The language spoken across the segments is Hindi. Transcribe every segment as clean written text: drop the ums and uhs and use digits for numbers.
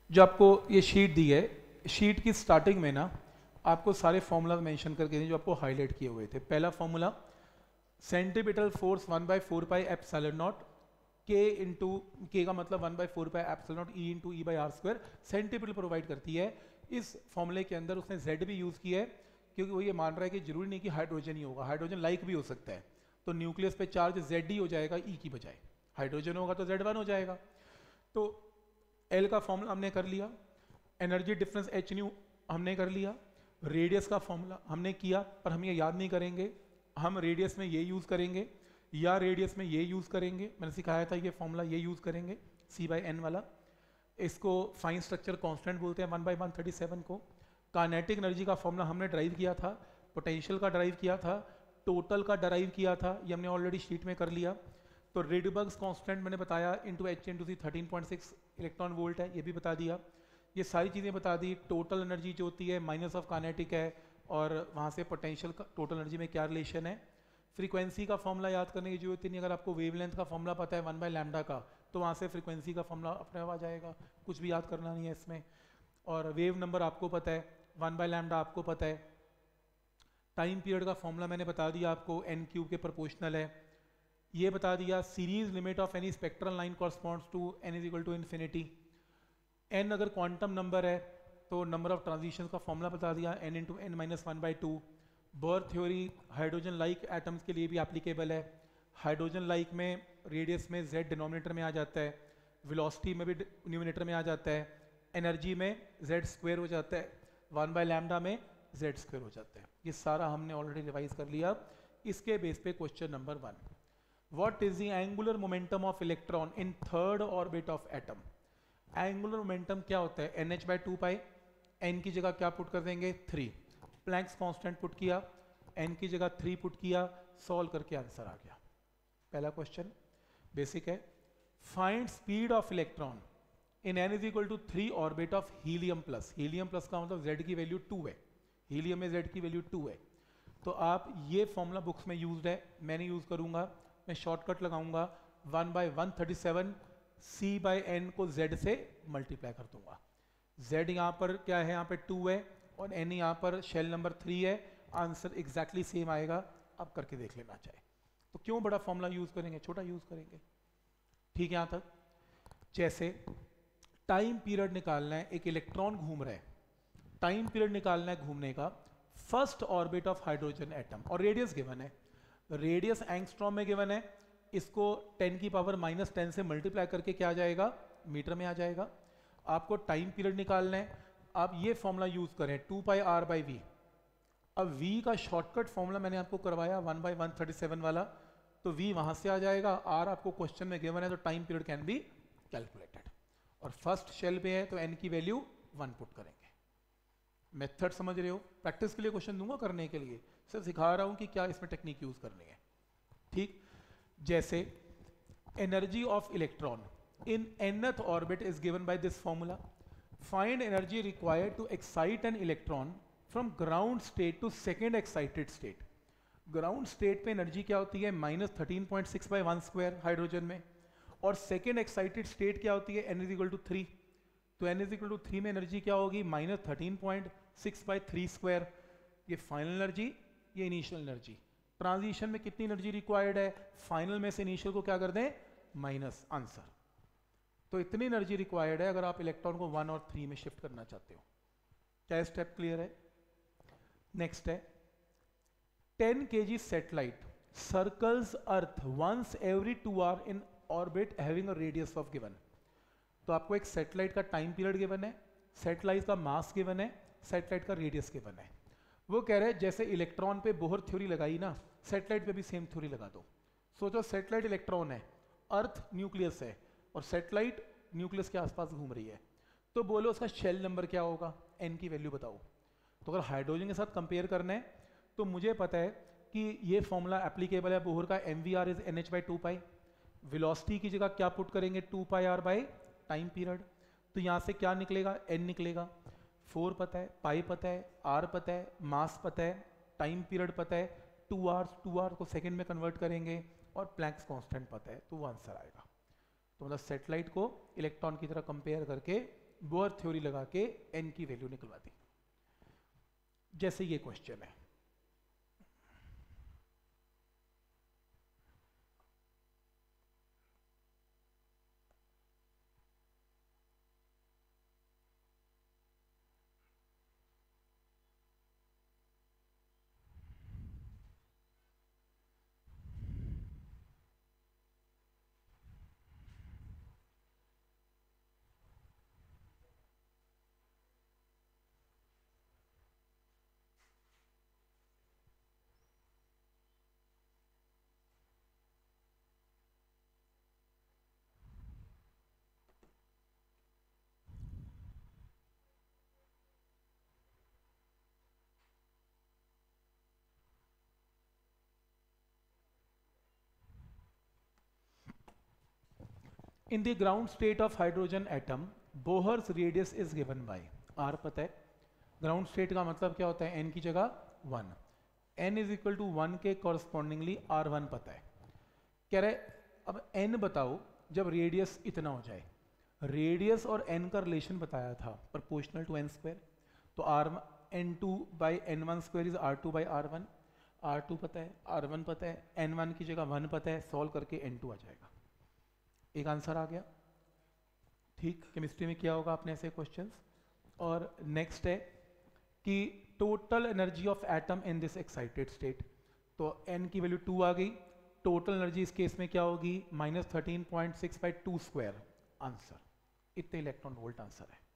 जो आपको ये शीट दी है, शीट की स्टार्टिंग में ना आपको सारे फॉर्मूला मेंशन करके दिए जो आपको हाईलाइट किए हुए थे। पहला formula centripetal force 1/4 epsilon not के इंटू के का मतलब 1/4 epsilon not e into e by r square centripetal provide करती है। इस फॉर्मूले के अंदर उसने जेड भी यूज़ किया है क्योंकि वो ये मान रहा है कि जरूरी नहीं कि हाइड्रोजन ही होगा, हाइड्रोजन लाइक भी हो सकता है। तो न्यूक्लियस पे चार्ज जेड ही हो जाएगा ई की बजाय, हाइड्रोजन होगा तो Z1 हो जाएगा। तो एल का फॉर्मूला हमने कर लिया, एनर्जी डिफरेंस एच न्यू हमने कर लिया, रेडियस का फॉर्मूला हमने किया, पर हम ये याद नहीं करेंगे, हम रेडियस में ये यूज़ करेंगे या रेडियस में ये यूज़ करेंगे। मैंने सिखाया था ये फॉर्मूला ये यूज़ करेंगे C/N वाला। इसको फाइन स्ट्रक्चर कांस्टेंट बोलते हैं 1/137 को। काइनेटिक एनर्जी का फॉर्मूला हमने ड्राइव किया था, पोटेंशियल का ड्राइव किया था, टोटल का ड्राइव किया था, ये हमने ऑलरेडी शीट में कर लिया। तो रेडबर्ग्स कांस्टेंट मैंने बताया into h into c 13.6 electron volt है, ये भी बता दिया। ये सारी चीज़ें बता दी। टोटल एनर्जी जो होती है माइनस ऑफ काइनेटिक है, और वहाँ से पोटेंशियल का टोटल एनर्जी में क्या रिलेशन है। फ्रीक्वेंसी का फॉर्मूला याद करने की जरूरत ही नहीं, अगर आपको वेवलेंथ का फॉर्मूला पता है 1/λ का, तो वहाँ से फ्रीक्वेंसी का फॉर्मूला अपने आप आ जाएगा, कुछ भी याद करना नहीं है इसमें। और वेव नंबर आपको पता है, 1/λ आपको पता है। टाइम पीरियड का फॉर्मूला मैंने बता दिया आपको, n³ के प्रोपोर्शनल है, ये बता दिया। Series limit of any spectral line corresponds to n = infinity. n अगर क्वांटम नंबर है तो नंबर ऑफ ट्रांजिशन का फॉर्मूला बता दिया, n × n-1/2। बर्थ थ्योरी हाइड्रोजन लाइक एटम्स के लिए भी एप्लीकेबल है। हाइड्रोजन लाइक में रेडियस में z डिनोमिनेटर में आ जाता है, वेलोसिटी में भी न्यूमिनेटर में आ जाता है, एनर्जी में z² हो जाता है, 1/λ में z² हो जाता है। ये सारा हमने ऑलरेडी रिवाइज कर लिया। इसके बेस पे question number 1, what is the angular momentum of electron in third orbit of atom. Angular momentum क्या होता है, nh/2π। n की जगह क्या पुट कर देंगे 3, प्लैंक्स कांस्टेंट पुट किया, n की जगह 3 पुट किया, सॉल्व करके आंसर आ गया। पहला क्वेश्चन बेसिक है, find speed of electron in n = 3 orbit of helium plus. Helium plus का मतलब z की वैल्यू 2 है, हीलियम में z की वैल्यू 2 है। तो आप ये फॉर्मूला बुक्स में यूज्ड है, मैंने यूज करूंगा, मैं शॉर्टकट लगाऊंगा 1/137 C/N को z से मल्टीप्लाई कर दूंगा। z यहाँ पर क्या है, यहाँ पे 2 है, और n यहाँ पर शेल नंबर 3 है। आंसर एग्जैक्टली सेम आएगा, आप करके देख लेना चाहे तो। क्यों बड़ा फॉर्मूला यूज करेंगे, छोटा यूज करेंगे। ठीक है यहाँ तक। जैसे टाइम पीरियड निकालना है, एक इलेक्ट्रॉन घूम रहा है, टाइम पीरियड निकालना है घूमने का, first orbit of hydrogen atom, और रेडियस गिवन है, रेडियस एंगस्ट्रॉम में गिवन है। इसको 10⁻⁻10 से मल्टीप्लाई करके क्या आ जाएगा, मीटर में आ जाएगा। आपको टाइम पीरियड निकालना है, आप ये फॉर्मूला यूज करें 2πr/v। अब v का शॉर्टकट फॉर्मूला मैंने आपको करवाया 1/137 वाला, तो v वहां से आ जाएगा, r आपको क्वेश्चन में गिवन है, तो time period can be calculated. और फर्स्ट शेल पे है तो n की वैल्यू 1 पुट करेंगे। मेथड समझ रहे हो, प्रैक्टिस के लिए क्वेश्चन दूंगा करने के लिए, सिर्फ सिखा रहा हूं कि क्या इसमें टेक्निक यूज करनी है। ठीक, जैसे energy of electron in nth orbit is given by this formula. Find energy required to excite an electron from ground state to second excited state. Ground state पे एनर्जी क्या होती है, -13.6/1² हाइड्रोजन में, और सेकेंड एक्साइटेड स्टेट क्या होती है, n = 3। तो n = 3 में एनर्जी क्या होगी, -13.6/3²। ये फाइनल एनर्जी, ये इनिशियल एनर्जी। ट्रांजिशन में कितनी एनर्जी रिक्वायर्ड है, फाइनल में से इनिशियल को क्या कर दें, माइनस, आंसर। तो इतनी एनर्जी रिक्वायर्ड है अगर आप इलेक्ट्रॉन को 1 और 3 में शिफ्ट करना चाहते हो। क्या स्टेप क्लियर है। नेक्स्ट है 10 kg satellite circles earth once every 2 hour in orbit having a radius of given. तो आपको एक सैटेलाइट का टाइम पीरियड गिवन है, सैटेलाइट का मास गिवन है, सैटेलाइट का रेडियस गिवन है। वो कह रहे हैं जैसे इलेक्ट्रॉन पे बोहर थ्योरी लगाई ना, सैटेलाइट पे भी सेम थ्योरी लगा दो। सोचो सैटेलाइट इलेक्ट्रॉन है, अर्थ न्यूक्लियस है, और सैटेलाइट न्यूक्लियस के आसपास घूम रही है, तो बोलो उसका शेल नंबर क्या होगा, n की वैल्यू बताओ। तो अगर हाइड्रोजन के साथ कंपेयर करना है तो मुझे पता है कि ये फॉर्मूला एप्लीकेबल है बोहर का, mvr इज nh/2π। वेलोसिटी की जगह क्या पुट करेंगे, 2πr बाई टाइम पीरियड। तो यहाँ से क्या निकलेगा, n निकलेगा। 4 पता है, पाई पता है, r पता है, मास पता है, टाइम पीरियड पता है, 2 आवर्स को सेकंड में कन्वर्ट करेंगे, और प्लैंक्स कांस्टेंट पता है, तो वो आंसर आएगा। तो मतलब सैटेलाइट को इलेक्ट्रॉन की तरह कंपेयर करके बोर थ्योरी लगा के n की वैल्यू निकलवा दी, जैसे ये क्वेश्चन है। In the ground state of hydrogen atom Bohr's radius is given by r पता है। ग्राउंड स्टेट का मतलब क्या होता है, n की जगह 1, n इज इक्वल टू 1 के कॉरस्पॉन्डिंगली r1 पता है। कह रहे अब n बताओ जब रेडियस इतना हो जाए। रेडियस और n का रिलेशन बताया था प्रोपोर्शनल टू n स्क्वायर, तो n2 by n1 square is r2 by r1। r2 पता है, r1 पता है, n1 की जगह 1 पता है, सॉल्व करके n2 आ जाएगा। एक आंसर आ गया। ठीक, केमिस्ट्री में किया होगा आपने ऐसे क्वेश्चंस। और नेक्स्ट है कि total energy of atom in this excited state, तो n की वैल्यू 2 आ गई। टोटल एनर्जी इस केस में क्या होगी, -13.6 बाई 2 स्क्वायर। आंसर इतने इलेक्ट्रॉन वोल्ट आंसर है।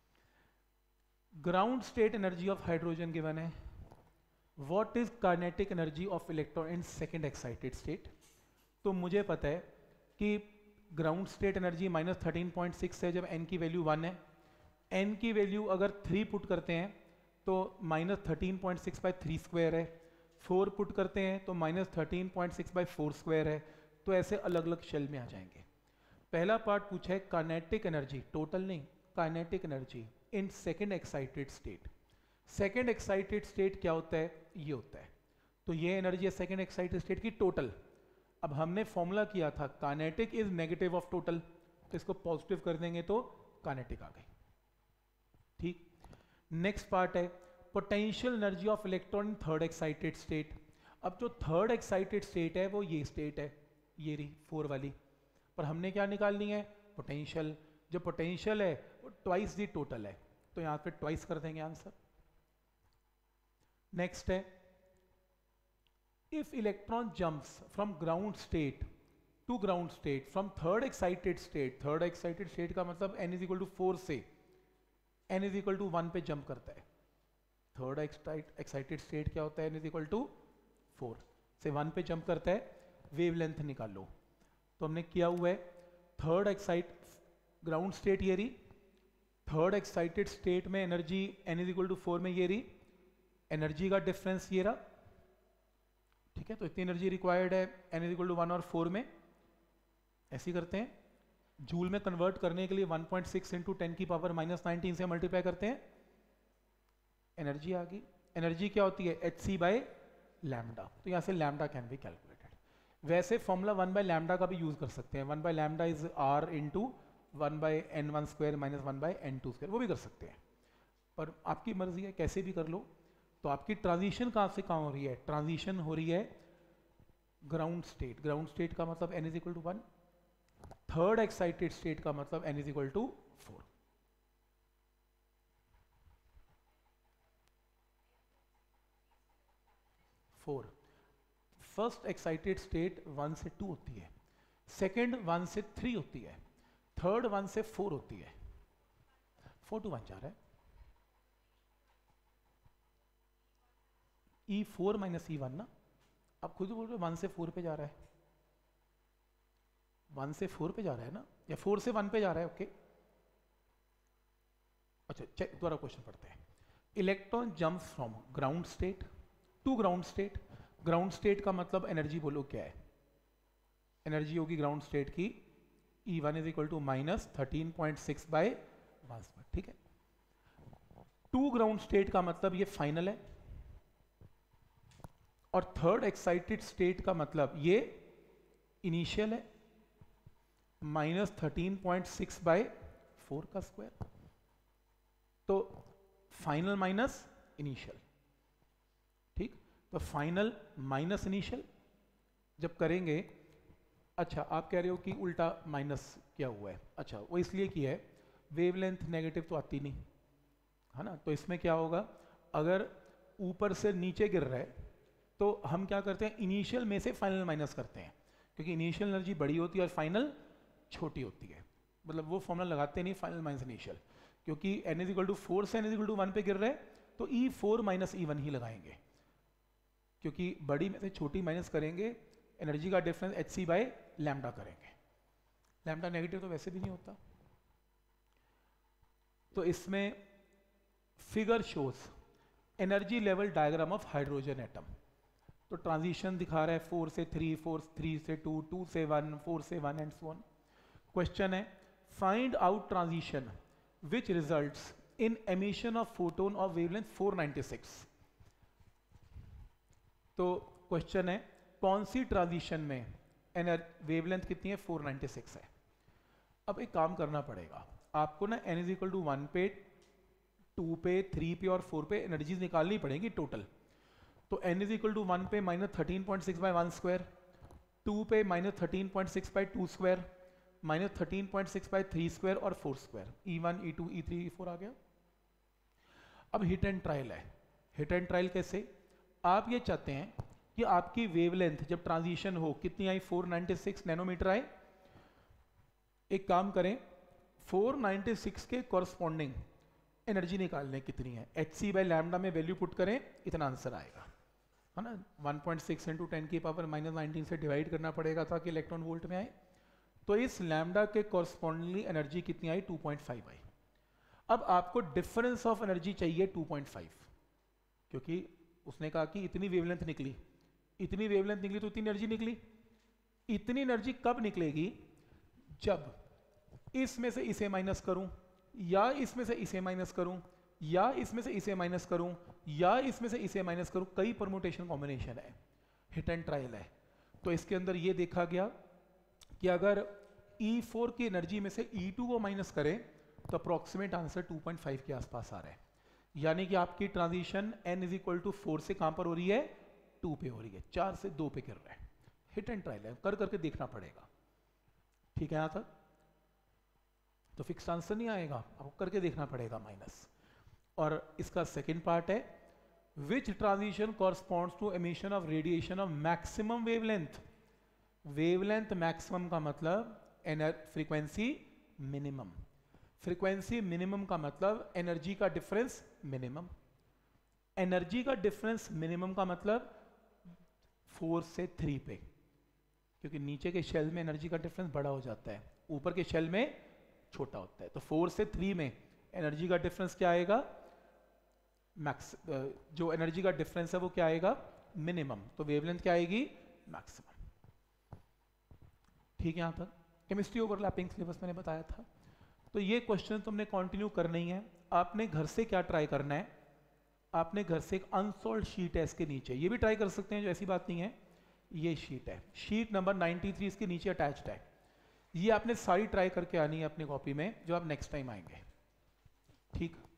Ground state energy of hydrogen given है। What is kinetic energy of electron in second excited state, तो मुझे पता है कि ग्राउंड स्टेट एनर्जी -13.6 है जब n की वैल्यू 1 है। n की वैल्यू अगर 3 पुट करते हैं तो -13.6 बाई 3 स्क्वायर है। 4 पुट करते हैं तो -13.6 बाई 4 स्क्वायर है। तो ऐसे अलग अलग शेल में आ जाएंगे। पहला पार्ट पूछा है काइनेटिक एनर्जी, टोटल नहीं, kinetic energy in second excited state. Second excited state क्या होता है, ये होता है। तो ये एनर्जी है सेकेंड एक्साइटेड स्टेट की टोटल। अब हमने फॉर्मूला किया था kinetic is negative of total, तो इसको पॉजिटिव कर देंगे तो काइनेटिक आ गई। ठीक, नेक्स्ट पार्ट है potential energy of electron in third excited state. अब जो थर्ड एक्साइटेड स्टेट है वो ये स्टेट है, ये रही 4 वाली, पर हमने क्या निकालनी है, पोटेंशियल। जो पोटेंशियल है वो ट्वाइस दी टोटल है, तो यहां पे ट्वाइस कर देंगे आंसर। नेक्स्ट है if electron jumps from ground state to ground state from third excited state का मतलब n is equal to 4 से n is equal to 1 पे जंप करता है। थर्ड एक्साइटेड स्टेट क्या होता है, n is equal to 4 से 1 पे जंप करता है। वेवलेंथ निकाल लो, तो हमने किया हुआ है थर्ड ग्राउंड स्टेट ये रही, थर्ड एक्साइटेड स्टेट में energy n is equal to 4 में ये रही, एनर्जी का डिफरेंस ये रहा। ठीक है, तो इतनी एनर्जी रिक्वायर्ड है n इज इक्वल टू 1 और 4 में। ऐसे ही करते हैं, जूल में कन्वर्ट करने के लिए 1.6 इंटू 10 की पावर -19 से मल्टीप्लाई करते हैं, एनर्जी आ गई। एनर्जी क्या होती है, hc बाय लैम्डा, तो यहाँ से लैम्डा कैन बी कैलकुलेटेड। वैसे फॉर्मूला 1 बाय लैम्डा का भी यूज कर सकते हैं, 1 by lambda is r into 1 by n1 square minus 1 by n2 square, वो भी कर सकते हैं, पर आपकी मर्जी है, कैसे भी कर लो। तो आपकी ट्रांजिशन कहाँ से कहाँ हो रही है, ट्रांजिशन हो रही है ग्राउंड स्टेट। ग्राउंड स्टेट का मतलब n is equal to 1, third excited state का मतलब n is equal to 4। First excited state 1 से 2 होती है, सेकेंड 1 से 3 होती है, थर्ड 1 से 4 होती है। 4 to 1 जा रहा है, E4 माइनस E1 ना, आप खुद बोल रहे हो 1 से 4 पे जा रहा है, 1 से 4 पे जा रहा है ना, या 4 से 1 पे जा रहा है। ओके, अच्छा दोबारा क्वेश्चन पढ़ते हैं। Electron jumps from ground state to ground state. Ground स्टेट का मतलब एनर्जी बोलो क्या है, एनर्जी होगी ग्राउंड स्टेट की E1 is equal to -13.6 bye 1। ठीक है, टू ग्राउंड स्टेट का मतलब ये फाइनल है, और थर्ड एक्साइटेड स्टेट का मतलब ये इनिशियल है, -13.6 बाय 4 का स्क्वायर। तो फाइनल माइनस इनिशियल, ठीक। तो फाइनल माइनस इनिशियल जब करेंगे, अच्छा आप कह रहे हो कि उल्टा माइनस क्या हुआ है, अच्छा वो इसलिए किया है, वेवलेंथ नेगेटिव तो आती नहीं है ना, तो इसमें क्या होगा, अगर ऊपर से नीचे गिर रहा है तो हम क्या करते हैं, इनिशियल में से फाइनल माइनस करते हैं, क्योंकि इनिशियल एनर्जी बड़ी होती है और फाइनल छोटी होती है, मतलब वो फॉर्मूला लगाते नहीं फाइनल माइनस इनिशियल, क्योंकि n इज इक्वल टू 4 से n इज इक्वल टू 1 पे गिर रहे हैं तो E4 माइनस E1 ही लगाएंगे, क्योंकि बड़ी में से छोटी माइनस करेंगे, एनर्जी का डिफरेंस hc बाय लैम्डा करेंगे, लैम्डा नेगेटिव तो वैसे भी नहीं होता। तो इसमें figure shows energy level diagram of hydrogen atom, तो ट्रांजिशन दिखा रहा है 4 से 3, 3 से 2, 2 से 1, 4 से 1 एंड सो ऑन। क्वेश्चन है find out transition which results in emission of photon of wavelength 496। तो क्वेश्चन है कौन सी ट्रांजिशन में वेवलेंथ कितनी है, 496 है। अब एक काम करना पड़ेगा आपको ना, n इज इक्वल टू 1 पे, 2 पे, 3 पे और 4 पे एनर्जीज निकालनी पड़ेगी टोटल। तो n इज इक्वल टू 1 पे माइनस 13.6 बाई 1 स्क्वायर, 2 पे minus 13.6 by 2 square, minus 13.6 by 3 square और 4 square, E1, E2, E3, E4 आ गया। अब हिट एंड ट्रायल है, हिट एंड ट्रायल कैसे, आप ये चाहते हैं कि आपकी वेवलेंथ जब ट्रांजिशन हो कितनी आई, 496 नैनोमीटर आए। एक काम करें, 496 के कॉरस्पॉन्डिंग एनर्जी निकालने कितनी है, hc बाय लैम्डा में वैल्यू पुट करें, इतना आंसर आएगा, है ना। 1.6 इंटू 10 की पावर माइनस 19 से डिवाइड करना पड़ेगा ताकि इलेक्ट्रॉन वोल्ट में आए। तो इस लैम्डा के कॉरस्पॉन्डिंगली एनर्जी कितनी आई, 2.5 आई। अब आपको डिफरेंस ऑफ एनर्जी चाहिए 2.5, क्योंकि उसने कहा कि इतनी वेवलेंथ निकली, इतनी वेवलेंथ निकली तो इतनी एनर्जी निकली। इतनी एनर्जी कब निकलेगी, जब इसमें से इसे माइनस करूं, या इसमें से इसे माइनस करूं, या इसमें से इसे माइनस करूं, या इसमें से इसे माइनस करूं, कई परमुटेशन कॉम्बिनेशन है, हिट एंड ट्रायल है। तो इसके अंदर ये देखा गया कि अगर E4 की एनर्जी में से E2 को माइनस करें तो अप्रोक्सीमेट आंसर 2.5 के आसपास आ रहा है, यानी कि आपकी transition n is equal to 4 से कहां पर हो रही है, 2 पे हो रही है, 4 से 2 पे गिर रहा है। हिट एंड ट्रायल है, कर करके देखना पड़ेगा, ठीक है। यहां तक तो फिक्स आंसर नहीं आएगा, आपको करके देखना पड़ेगा माइनस। और इसका सेकंड पार्ट है which transition corresponds to emission of radiation of maximum wavelength. Wavelength maximum का मतलब फ्रीक्वेंसी मिनिमम, फ्रीक्वेंसी मिनिमम का मतलब एनर्जी का डिफरेंस मिनिमम, एनर्जी का डिफरेंस मिनिमम का मतलब 4 से 3 पे, क्योंकि नीचे के शेल में एनर्जी का डिफरेंस बड़ा हो जाता है, ऊपर के शेल में छोटा होता है। तो 4 से 3 में एनर्जी का डिफरेंस क्या आएगा, मैक्स, जो एनर्जी का डिफरेंस है वो क्या आएगा, मिनिमम, तो वेवलेंथ क्या आएगी, मैक्सिमम। ठीक है, यहां तक केमिस्ट्री ओवरलैपिंग सिलेबस मैंने बताया था। तो ये क्वेश्चन तुमने कंटिन्यू करना ही है। आपने घर से क्या ट्राई करना है, आपने घर से एक अनसॉल्व्ड शीट है इसके नीचे, ये भी ट्राई कर सकते हैं, जो ऐसी बात नहीं है, ये शीट है, शीट नंबर 93 इसके नीचे अटैच्ड है। ये आपने सारी ट्राई करके आनी है अपनी कॉपी में, जो आप नेक्स्ट टाइम आएंगे, ठीक।